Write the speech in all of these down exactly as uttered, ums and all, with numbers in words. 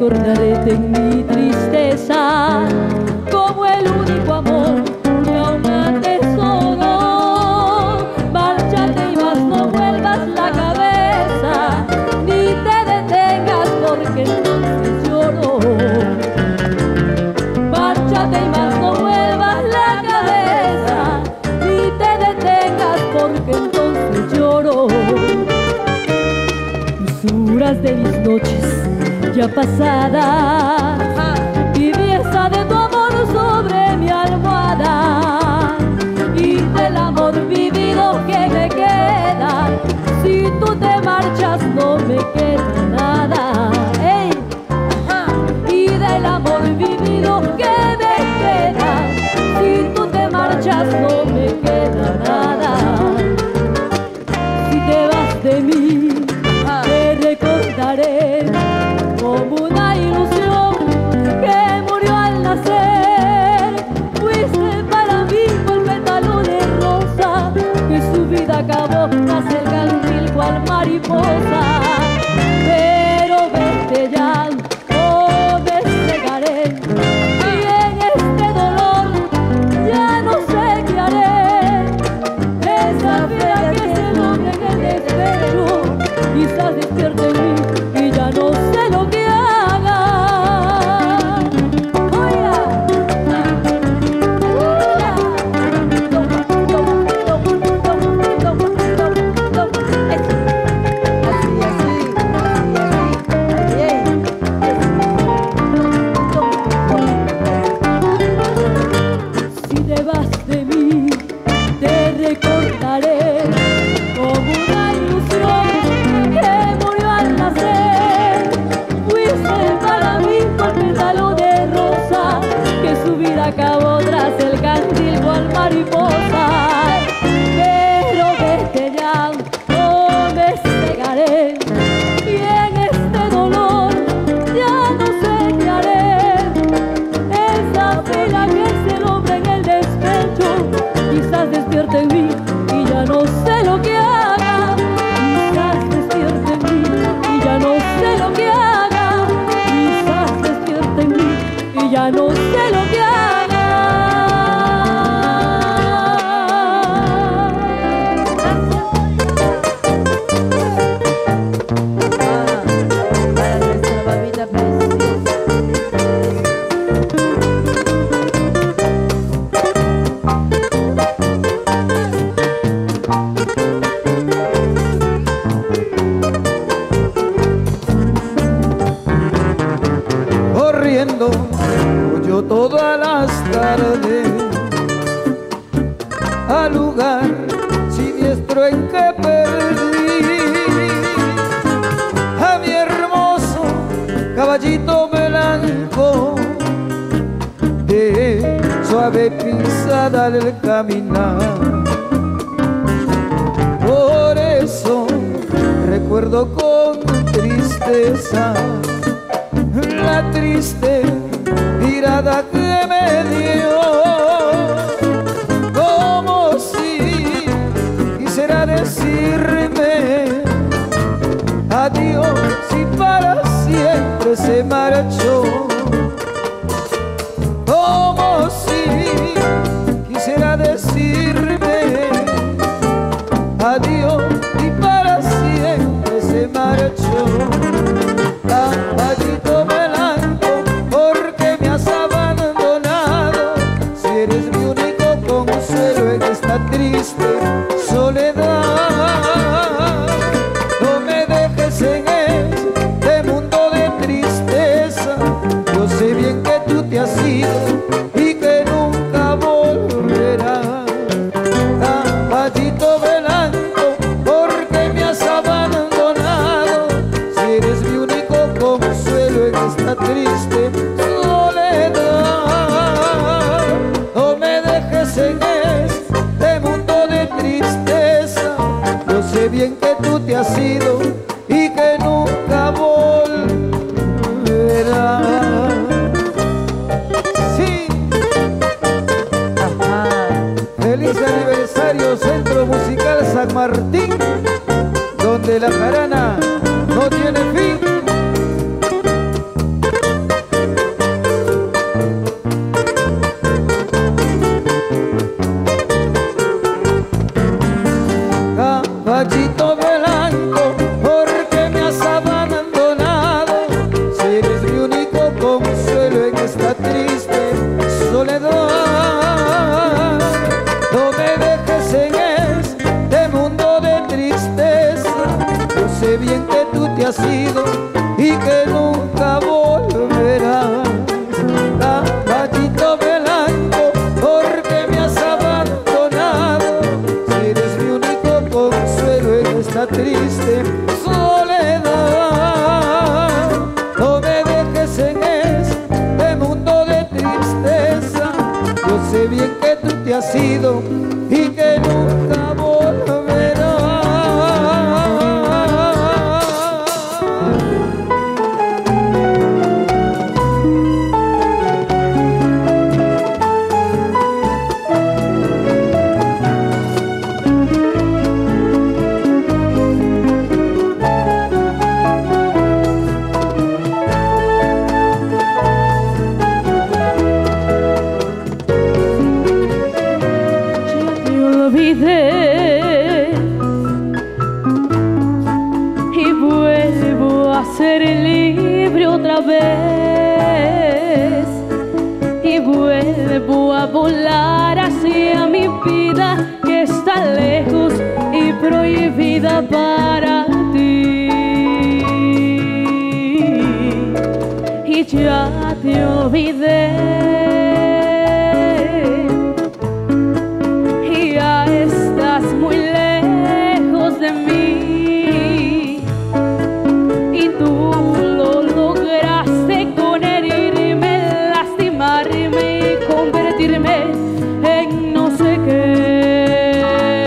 recordarte en mi tristeza como el único amor que aún atesoro. Márchate y más no vuelvas la cabeza, ni te detengas porque entonces lloro. Márchate y más no vuelvas la cabeza, ni te detengas porque entonces lloro. Dulzuras de mis noches ya pasadas, tibieza de tu amor sobre mi almohada y del amor vivido que me queda. Si tú te marchas no me queda nada. ¡Ey! Y del amor vivido que me queda, si tú te marchas no me queda nada. Si te vas de mí te recordaré como una ilusión que murió al nacer. Fuiste para mí el pétalo de rosa que su vida acabó tras el cantil cual mariposa. Pero vete ya, no me cegaré, y en este dolor ya no sé qué haré. Esa vida que se logra en el despecho quizás despierte en mí y ya no sé lo que haga. Oiga, oiga. Así, así, así, así. Si te vas de mí, te recordaré como una ilusión que murió al nacer. Fuiste para mí por pétalo de rosa que su vida acabó tras el cantil cual mariposa. Pero vete ya, no me cegaré, y en este dolor ya no sé qué haré. Esa pena que se logra en el despecho quizás despierte en mí y ya no sé lo que haga. Quizás despierte en mí y ya no sé lo que haga. Quizás despierte en mí y ya no sé lo que haga. Para nuestra mamita preciosa. Corriendo yo todas las tardes al lugar siniestro en que perdí a mi hermoso caballito blanco de suave pisada al caminar. Por eso recuerdo con tristeza la triste mirada que me dio, como si quisiera decirme adiós y para siempre se marchó, como si quisiera decirme adiós y para siempre se marchó. Caballito blanco, porque me has abandonado, si eres mi único consuelo en esta triste soledad. No me dejes en este mundo de tristeza, yo sé bien que tú te has ido y que nunca volverás. Caballito blanco, porque me has abandonado, si eres mi único consuelo en esta triste soledad. No me dejes en este mundo de tristeza, yo sé bien que tú te has ido y que nunca volverás. Sí. Ajá. Feliz aniversario Centro Musical San Martín, donde la jarana no tiene fin. caballito blanco, porque me has abandonado. Si eres mi único consuelo en esta triste soledad, no me dejes en este mundo de tristeza. Yo sé bien que tú te has ido y que nunca volverás. Caballito blanco, porque me has abandonado. Si eres mi único consuelo en esta triste soledad, no me dejes en este mundo de tristeza. Yo sé bien que tú te has ido y que nunca volverás. Y vuelvo a ser libre otra vez, y vuelvo a volar hacia mi vida que está lejos y prohibida para ti. Y ya te olvidé, y ya estás muy lejos de mí, y tú lo lograste con herirme, lastimarme y convertirme en no sé qué.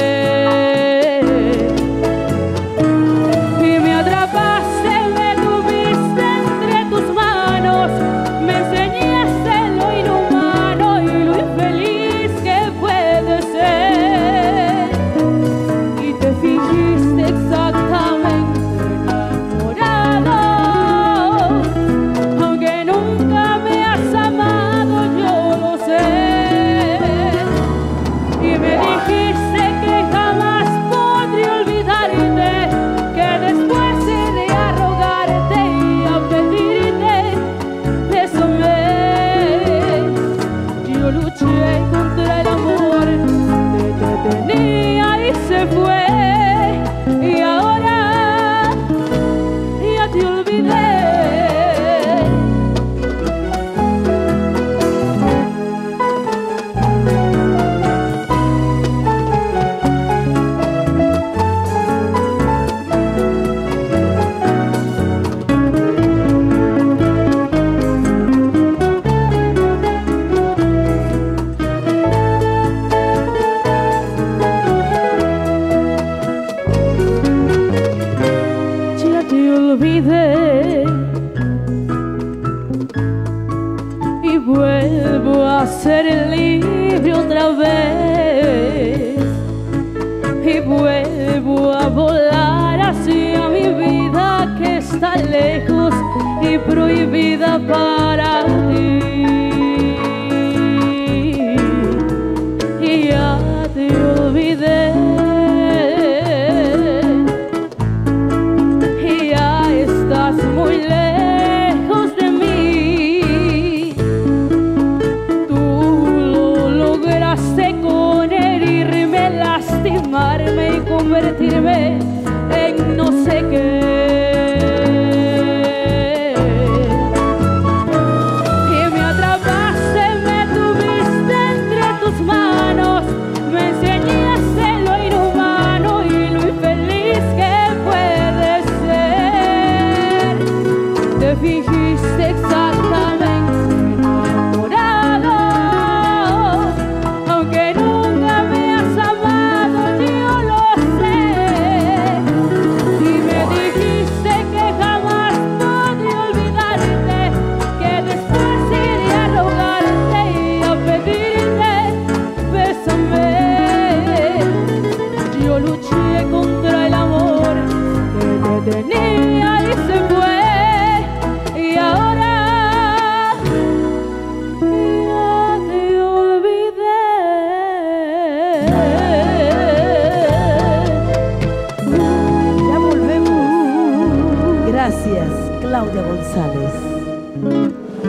Y me atrapaste, me tuviste entre tus manos, me enseñaste lo inhumano y lo infeliz que puede ser, y te fingiste exactamente enamorado, aunque nunca me has amado, yo lo sé. Y me dijiste que jamás podría olvidarte, que después iré a rogarte y a pedirte, bésame. Yo luché contra el amor que te tenía y se fue, y ahora ya te olvidé. Ya te olvidé, y vuelvo a ser libre otra vez, y vuelvo a volar hacia mi vida que está lejos y prohibida para ti. Y ya te olvidé, y ya estás muy lejos de mí. Tú lo lograste con herirme, lastimarme y convertirme en no sé qué. Y me atrapaste, me tuviste entre tus manos, me enseñaste lo inhumano y lo infeliz que puede ser. Te fingiste exactamente enamorado, aunque nunca me has amado, yo lo sé. Y me dijiste que jamás podría olvidarte, que después iré a rogarte y a pedirte, bésame. Yo luché contra el amor que te tenía y se fue, y ahora ya te olvidé. Gracias, Claudia González.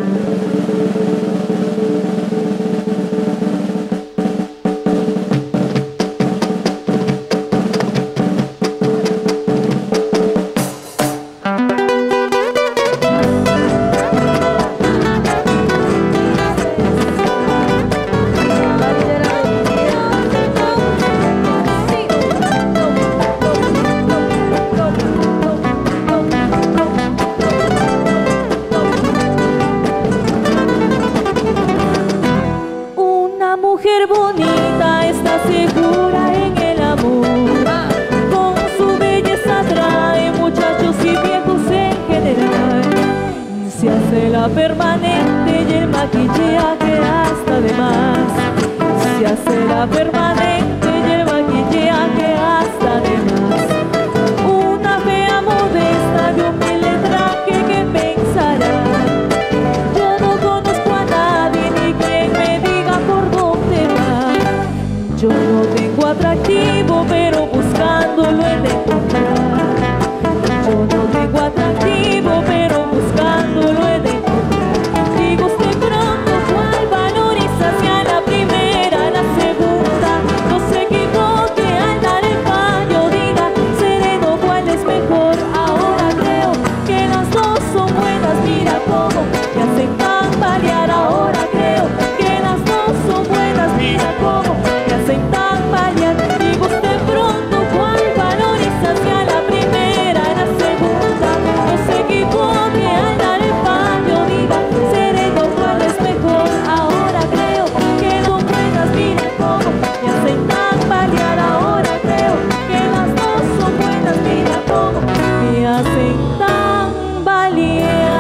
Mujer bonita está segura en el amor, con su belleza atrae muchachos y viejos en general. Se hace la permanente y el maquillaje hasta de más. Se hace la permanente y el maquillaje hasta de más. Una fea modesta de humilde traje que pensará: yo no conozco a nadie ni quien me diga por dónde va. Yo no tengo atractivo, pero buscándolo he de encontrar. Yo no tengo atractivo, pero buscándolo he de encontrar. Digo usted pronto cuál valoriza, hacia la primera, la segunda. No se equivoque al dar el fallo, diga sereno cuál es mejor. Ahora creo que las dos son buenas, mira cómo me hacen tambalear. Ahora creo que las dos son buenas, mira cómo me hacen tambalear. Digo usted pronto cuál valoriza, hacia la primera, la segunda. No se equivoque al dar el fallo, diga sereno cuál es mejor. Ahora creo que son buenas, mira cómo me hacen tambalear. Ahora creo que las dos son buenas, mira cómo me hacen tambalear.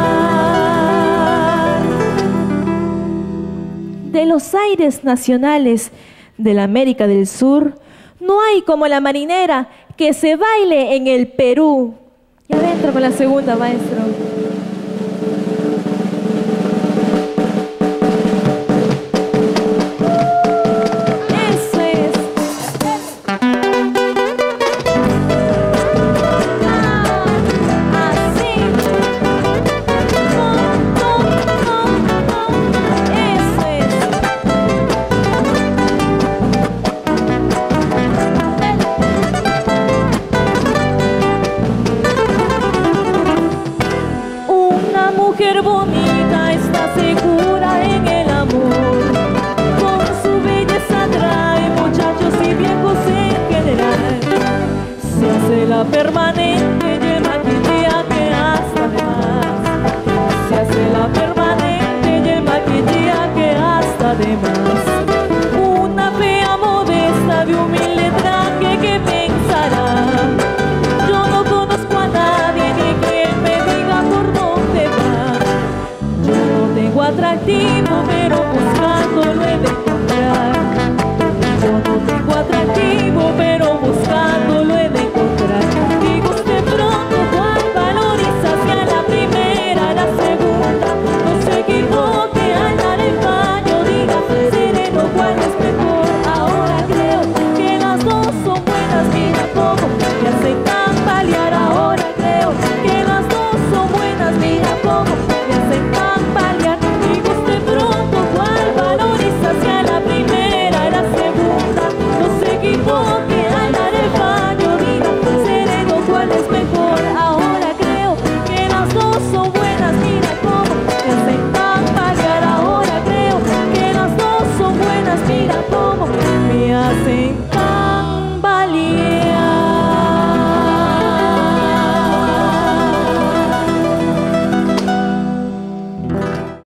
De los aires nacionales de la América del Sur, no hay como la marinera que se baile en el Perú. Y adentro con la segunda, maestro. Eso es. Ah, así. No, no, no, no. Eso es. Una mujer bonita está segura en el amor, con su belleza atrae muchachos y viejos en general. Se hace la permanente y el maquillaje hasta de más. Se hace la permanente y el maquillaje hasta de más.